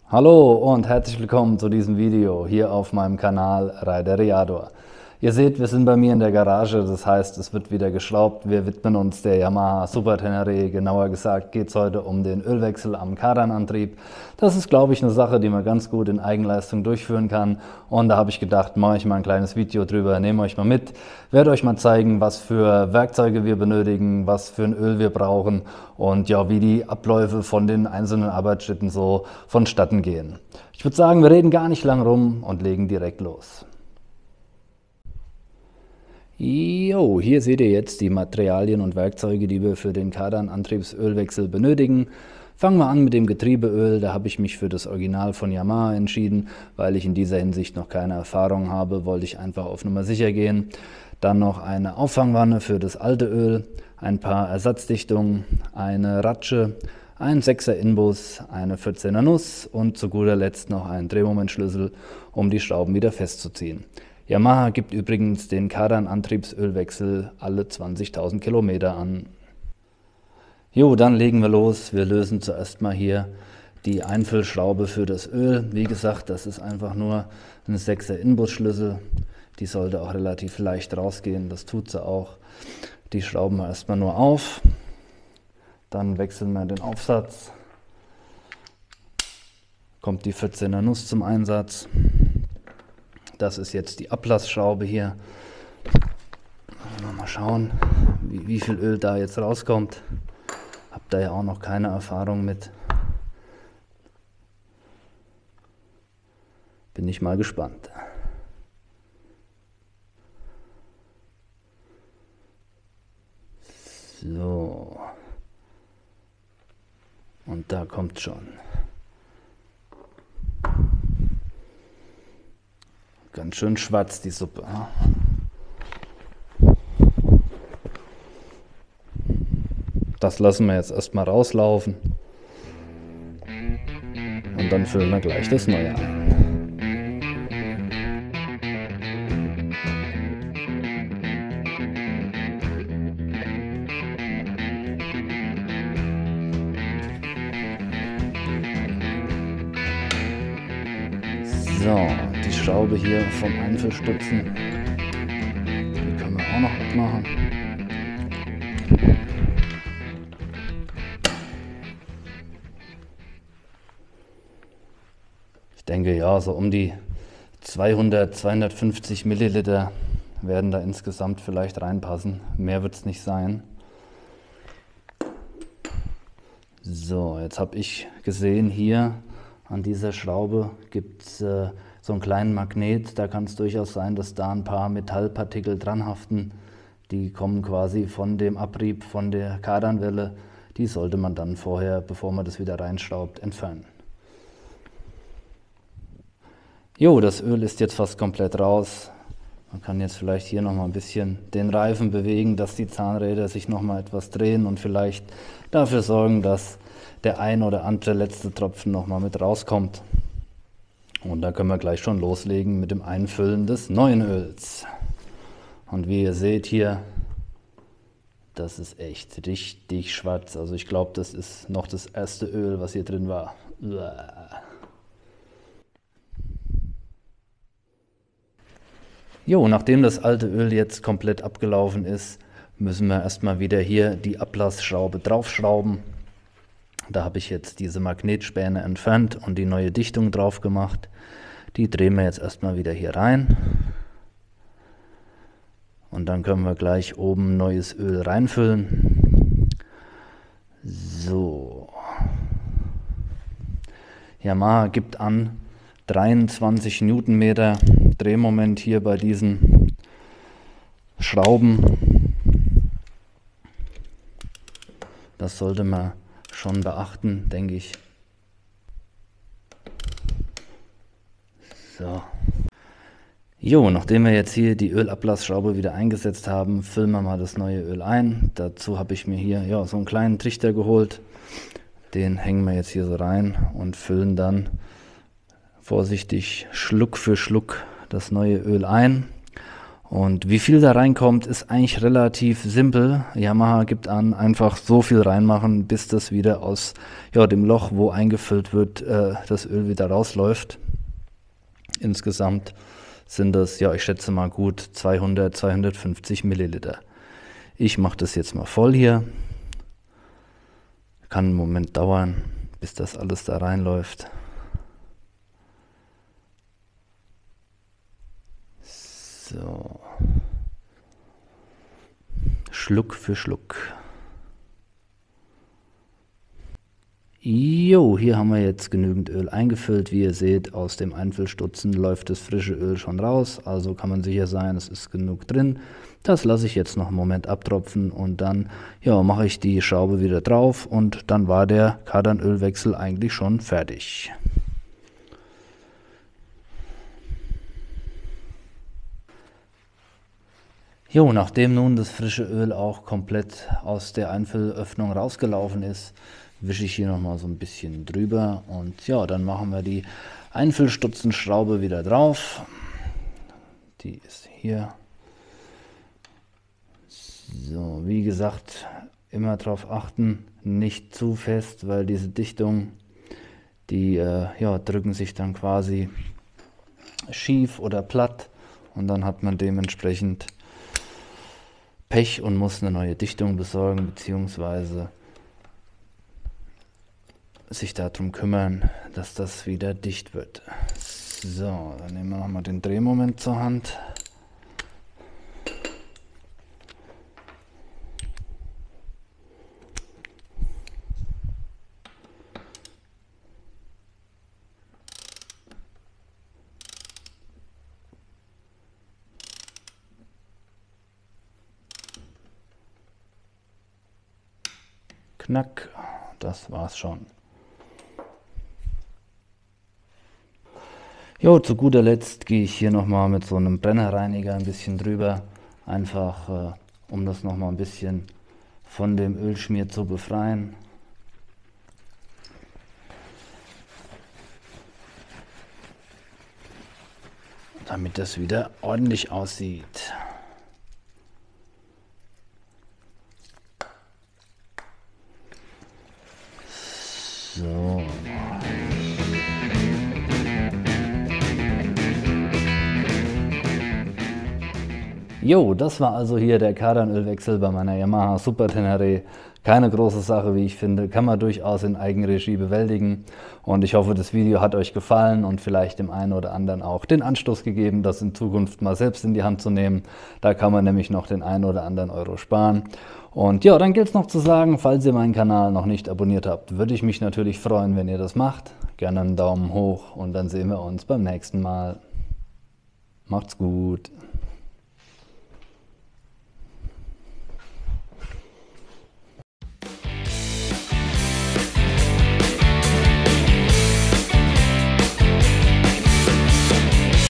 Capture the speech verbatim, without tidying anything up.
Hallo und herzlich willkommen zu diesem Video hier auf meinem Kanal Rider Riador. Ihr seht, wir sind bei mir in der Garage, das heißt, es wird wieder geschraubt. Wir widmen uns der Yamaha Super Tenere. Genauer gesagt geht es heute um den Ölwechsel am Kardanantrieb. Das ist, glaube ich, eine Sache, die man ganz gut in Eigenleistung durchführen kann. Und da habe ich gedacht, mache ich mal ein kleines Video drüber, nehme euch mal mit, werde euch mal zeigen, was für Werkzeuge wir benötigen, was für ein Öl wir brauchen und ja, wie die Abläufe von den einzelnen Arbeitsschritten so vonstatten gehen. Ich würde sagen, wir reden gar nicht lang rum und legen direkt los. Jo, hier seht ihr jetzt die Materialien und Werkzeuge, die wir für den Kardanantriebsölwechsel benötigen. Fangen wir an mit dem Getriebeöl. Da habe ich mich für das Original von Yamaha entschieden, weil ich in dieser Hinsicht noch keine Erfahrung habe, wollte ich einfach auf Nummer sicher gehen. Dann noch eine Auffangwanne für das alte Öl, ein paar Ersatzdichtungen, eine Ratsche, ein sechser Inbus, eine vierzehner Nuss und zu guter Letzt noch einen Drehmomentschlüssel, um die Schrauben wieder festzuziehen. Yamaha gibt übrigens den Kardanantriebsölwechsel alle zwanzigtausend Kilometer an. Jo, dann legen wir los. Wir lösen zuerst mal hier die Einfüllschraube für das Öl. Wie gesagt, das ist einfach nur ein sechser Inbusschlüssel. Die sollte auch relativ leicht rausgehen, das tut sie auch. Die schrauben wir erstmal nur auf. Dann wechseln wir den Aufsatz. Kommt die vierzehner Nuss zum Einsatz. Das ist jetzt die Ablassschraube hier. Mal schauen, wie, wie viel Öl da jetzt rauskommt. Hab da ja auch noch keine Erfahrung mit. Bin ich mal gespannt. So. Und da kommt schon. Ganz schön schwarz die Suppe. Das lassen wir jetzt erstmal rauslaufen. Und dann füllen wir gleich das Neue ein. So, die Schraube hier vom Einfüllstutzen, die können wir auch noch abmachen. Ich denke, ja, so um die zweihundert, zweihundertfünfzig Milliliter werden da insgesamt vielleicht reinpassen. Mehr wird es nicht sein. So, jetzt habe ich gesehen, hier an dieser Schraube gibt es äh, so einen kleinen Magnet. Da kann es durchaus sein, dass da ein paar Metallpartikel dran haften. Die kommen quasi von dem Abrieb von der Kardanwelle. Die sollte man dann vorher, bevor man das wieder reinschraubt, entfernen. Jo, das Öl ist jetzt fast komplett raus. Man kann jetzt vielleicht hier noch mal ein bisschen den Reifen bewegen, dass die Zahnräder sich noch mal etwas drehen und vielleicht dafür sorgen, dass der ein oder andere letzte Tropfen noch mal mit rauskommt. Und da können wir gleich schon loslegen mit dem Einfüllen des neuen Öls. Und wie ihr seht hier, das ist echt richtig schwarz. Also ich glaube, das ist noch das erste Öl, was hier drin war. Jo, nachdem das alte Öl jetzt komplett abgelaufen ist, müssen wir erstmal wieder hier die Ablassschraube draufschrauben. Da habe ich jetzt diese Magnetspäne entfernt und die neue Dichtung drauf gemacht. Die drehen wir jetzt erstmal wieder hier rein. Und dann können wir gleich oben neues Öl reinfüllen. So. Yamaha gibt an dreiundzwanzig Newtonmeter Drehmoment hier bei diesen Schrauben. Das sollte man schon beachten, denke ich. So. Jo, nachdem wir jetzt hier die Ölablassschraube wieder eingesetzt haben, füllen wir mal das neue Öl ein. Dazu habe ich mir hier ja, so einen kleinen Trichter geholt. Den hängen wir jetzt hier so rein und füllen dann vorsichtig Schluck für Schluck das neue Öl ein. Und wie viel da reinkommt, ist eigentlich relativ simpel. Yamaha gibt an, einfach so viel reinmachen, bis das wieder aus ja, dem Loch, wo eingefüllt wird, äh, das Öl wieder rausläuft. Insgesamt sind das, ja, ich schätze mal gut zweihundert, zweihundertfünfzig Milliliter. Ich mache das jetzt mal voll hier. Kann einen Moment dauern, bis das alles da reinläuft. So. Schluck für Schluck. Jo, hier haben wir jetzt genügend Öl eingefüllt. Wie ihr seht, aus dem Einfüllstutzen läuft das frische Öl schon raus. Also kann man sicher sein, es ist genug drin. Das lasse ich jetzt noch einen Moment abtropfen und dann ja, mache ich die Schraube wieder drauf und dann war der Kardanölwechsel eigentlich schon fertig. Jo, nachdem nun das frische Öl auch komplett aus der Einfüllöffnung rausgelaufen ist, wische ich hier nochmal so ein bisschen drüber und ja, dann machen wir die Einfüllstutzenschraube wieder drauf. Die ist hier. So, wie gesagt, immer darauf achten, nicht zu fest, weil diese Dichtung, die äh, ja, drücken sich dann quasi schief oder platt und dann hat man dementsprechend Pech und muss eine neue Dichtung besorgen, beziehungsweise sich darum kümmern, dass das wieder dicht wird. So, dann nehmen wir nochmal den Drehmoment zur Hand. Knack, das war's schon. Jo, zu guter Letzt gehe ich hier nochmal mit so einem Brennerreiniger ein bisschen drüber, einfach äh, um das nochmal ein bisschen von dem Ölschmier zu befreien. Damit das wieder ordentlich aussieht. So. Jo, das war also hier der Kardanölwechsel bei meiner Yamaha Super Tenere. Keine große Sache, wie ich finde, kann man durchaus in Eigenregie bewältigen. Und ich hoffe, das Video hat euch gefallen und vielleicht dem einen oder anderen auch den Anstoß gegeben, das in Zukunft mal selbst in die Hand zu nehmen. Da kann man nämlich noch den einen oder anderen Euro sparen. Und ja, dann gilt es noch zu sagen, falls ihr meinen Kanal noch nicht abonniert habt, würde ich mich natürlich freuen, wenn ihr das macht. Gerne einen Daumen hoch und dann sehen wir uns beim nächsten Mal. Macht's gut!